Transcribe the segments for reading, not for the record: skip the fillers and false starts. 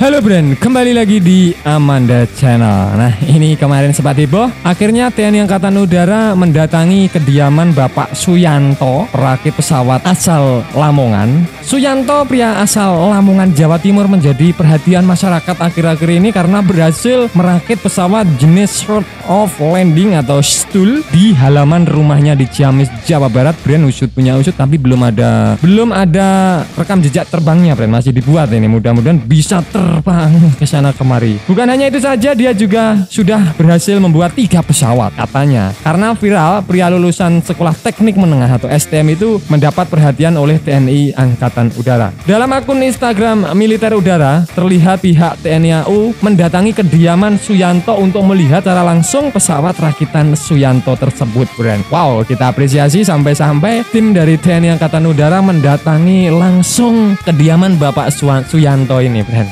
Halo Brand, kembali lagi di Amanda Channel. Nah, ini kemarin sempat heboh. Akhirnya TNI Angkatan Udara mendatangi kediaman Bapak Suyanto, perakit pesawat asal Lamongan. Suyanto, pria asal Lamongan, Jawa Timur, menjadi perhatian masyarakat akhir-akhir ini karena berhasil merakit pesawat jenis short of landing atau STOL di halaman rumahnya di Ciamis, Jawa Barat. Brand usut punya usut, tapi belum ada rekam jejak terbangnya. Brand masih dibuat ini. Mudah-mudahan bisa terbang ke sana kemari. Bukan hanya itu saja, dia juga sudah berhasil membuat 3 pesawat katanya. Karena viral, pria lulusan Sekolah Teknik Menengah atau STM itu mendapat perhatian oleh TNI Angkatan Udara. Dalam akun Instagram Militer Udara, terlihat pihak TNI AU mendatangi kediaman Suyanto untuk melihat secara langsung pesawat rakitan Suyanto tersebut, Brand. Wow, kita apresiasi sampai-sampai tim dari TNI Angkatan Udara mendatangi langsung kediaman Bapak Suyanto ini, Brand.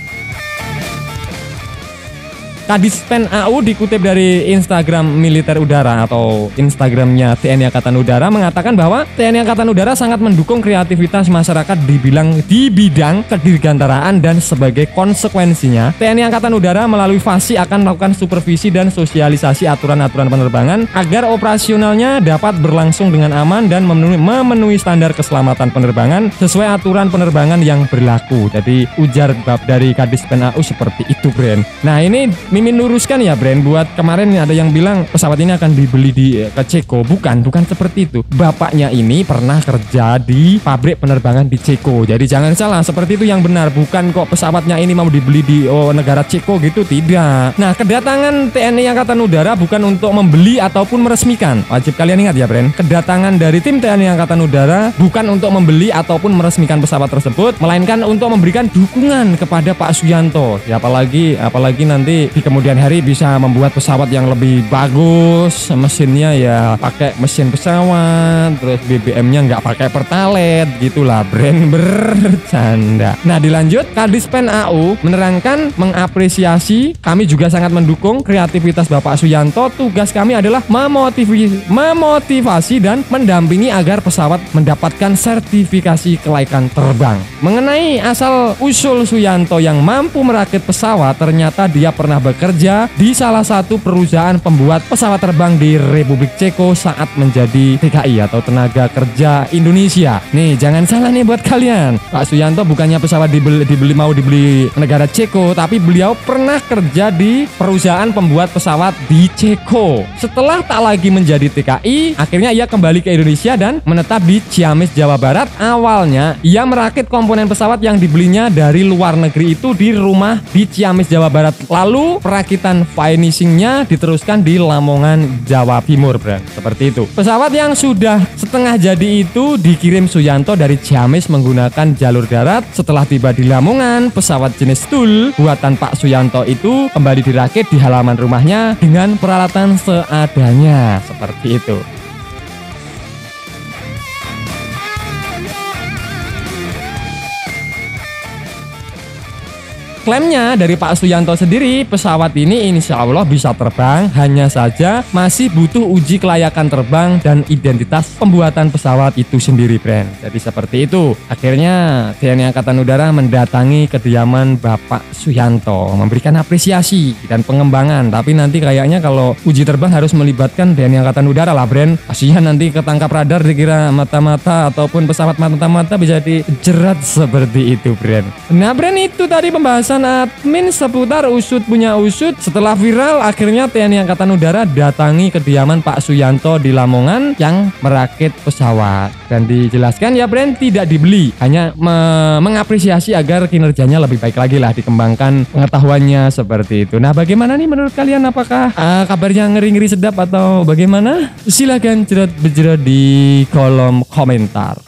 Kadispen AU dikutip dari Instagram Militer Udara atau Instagramnya TNI Angkatan Udara mengatakan bahwa TNI Angkatan Udara sangat mendukung kreativitas masyarakat di bidang kedirgantaraan, dan sebagai konsekuensinya TNI Angkatan Udara melalui FASI akan melakukan supervisi dan sosialisasi aturan-aturan penerbangan agar operasionalnya dapat berlangsung dengan aman dan memenuhi standar keselamatan penerbangan sesuai aturan penerbangan yang berlaku. Jadi ujar bab dari Kadispen AU seperti itu, Brand. Nah, ini Mimin luruskan ya, Brand, buat kemarin ada yang bilang pesawat ini akan dibeli ke Ceko. Bukan seperti itu. Bapaknya ini pernah kerja di pabrik penerbangan di Ceko. Jadi jangan salah, seperti itu yang benar. Bukan kok pesawatnya ini mau dibeli di negara Ceko gitu, tidak. Nah, kedatangan TNI Angkatan Udara bukan untuk membeli ataupun meresmikan. Wajib kalian ingat ya, Brand. Kedatangan dari tim TNI Angkatan Udara bukan untuk membeli ataupun meresmikan pesawat tersebut, melainkan untuk memberikan dukungan kepada Pak Suyanto. Ya, apalagi nanti di kemudian hari bisa membuat pesawat yang lebih bagus, mesinnya ya pakai mesin pesawat, terus BBM-nya nggak pakai pertalite, gitulah, Brand, bercanda. Nah, dilanjut, Kadispen AU menerangkan mengapresiasi, kami juga sangat mendukung kreativitas Bapak Suyanto. Tugas kami adalah memotivasi dan mendampingi agar pesawat mendapatkan sertifikasi kelaikan terbang. Mengenai asal usul Suyanto yang mampu merakit pesawat, ternyata dia pernah bekerja di salah satu perusahaan pembuat pesawat terbang di Republik Ceko saat menjadi TKI atau Tenaga Kerja Indonesia. Nih, jangan salah nih buat kalian. Pak Suyanto bukannya pesawat mau dibeli negara Ceko, tapi beliau pernah kerja di perusahaan pembuat pesawat di Ceko. Setelah tak lagi menjadi TKI, akhirnya ia kembali ke Indonesia dan menetap di Ciamis, Jawa Barat. Awalnya ia merakit komponen pesawat yang dibelinya dari luar negeri itu di rumah di Ciamis, Jawa Barat. Lalu perakitan finishingnya diteruskan di Lamongan, Jawa Timur, Brand. Seperti itu. Pesawat yang sudah setengah jadi itu dikirim Suyanto dari Ciamis menggunakan jalur darat. Setelah tiba di Lamongan, pesawat jenis STOL buatan Pak Suyanto itu kembali dirakit di halaman rumahnya dengan peralatan seadanya. Seperti itu. Klaimnya dari Pak Suyanto sendiri, pesawat ini insya Allah bisa terbang, hanya saja masih butuh uji kelayakan terbang dan identitas pembuatan pesawat itu sendiri, Brand. Jadi seperti itu. Akhirnya TNI Angkatan Udara mendatangi kediaman Bapak Suyanto, memberikan apresiasi dan pengembangan. Tapi nanti kayaknya kalau uji terbang harus melibatkan TNI Angkatan Udara lah, Brand. Kasihan nanti ketangkap radar dikira mata-mata ataupun pesawat mata-mata bisa dijerat seperti itu, Brand. Nah, Brand, itu tadi pembahasan admin seputar usut punya usut. Setelah viral, akhirnya TNI Angkatan Udara datangi kediaman Pak Suyanto di Lamongan yang merakit pesawat. Dan dijelaskan ya, Brand, tidak dibeli, hanya mengapresiasi agar kinerjanya lebih baik lagi lah, dikembangkan pengetahuannya seperti itu. Nah, bagaimana nih menurut kalian? Apakah kabarnya ngeri-ngeri sedap atau bagaimana? Silahkan jerat-bejerat di kolom komentar.